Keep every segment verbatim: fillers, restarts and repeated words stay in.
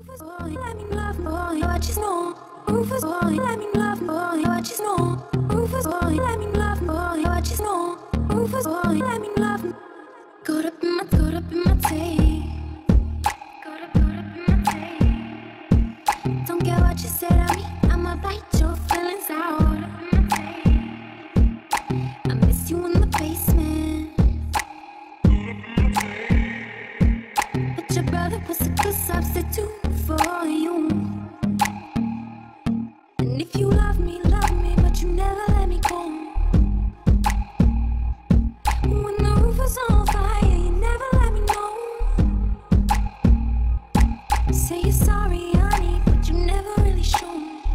Rufus boy, let me love boy, what you know. Rufus boy, let me love boy, what you know. Rufus boy, let me love boy, what you know. Rufus boy, let me love. Caught up in my, caught up in my tape. Caught up, caught up in my tape. Don't care what you said at me, I'ma bite your feelings out. I miss you in the basement. But your brother was a good substitute for you. And if you love me, love me, but you never let me go. When the roof was on fire, you never let me know. Say you're sorry, honey, but you never really show.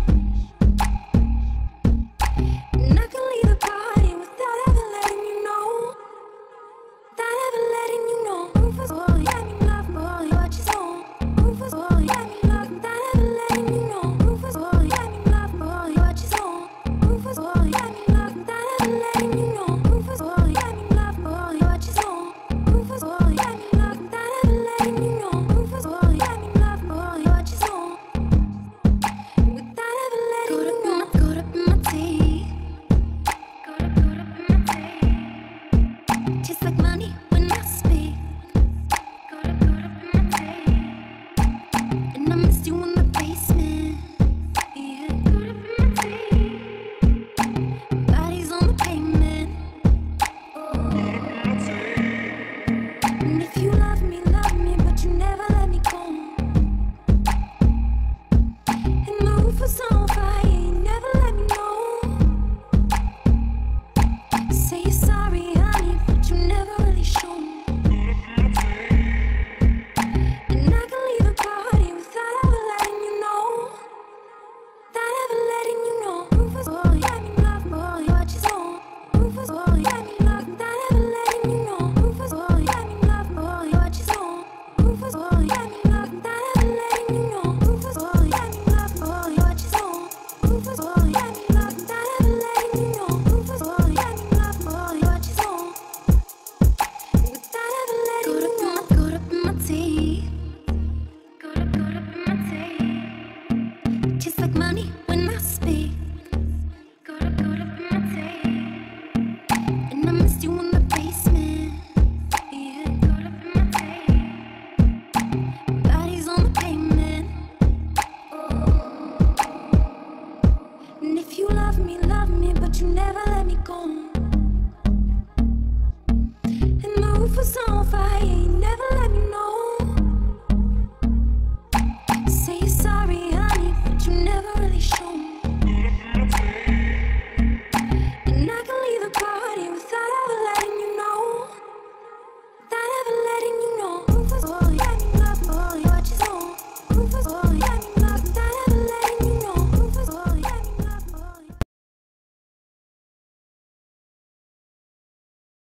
And I can leave the party without ever letting you know. Without ever letting you know. Rufus boy, let me love boy, what you know. Rufus boy, let me love, without ever letting you know. Rufus boy, let me love boy, what you know. Rufus boy, let me love, without ever letting you know. Rufus boy, let me love boy, what you know. Rufus boy, let me love, without ever letting you know. Rufus boy, let me love boy, what you know. Without ever letting you know. Caught up in my teeth. Caught up, caught up in my teeth. Just like money when I speak. Caught up, caught up in my teeth. And I missed you in the basement. Yeah, caught up in my teeth. Bodies on the pavement. And if you love me, love me, but you never let me go. And the roof was on fire, you never let me know. Say you're sorry, honey, but you never really show. And I can leave the party without ever letting you know. Without ever letting you know. Rufus boy, let me love boy, what you know. Rufus boy, let me love, without ever letting you know. Rufus boy, let me love boy, what you know. Rufus boy, let me love, without ever letting you know. Rufus boy, let me love boy, what you know. Rufus boy, let me love, without ever letting you know. Rufus boy, let me love boy, what you know. Without ever letting you know. Caught up in my teeth. Caught up.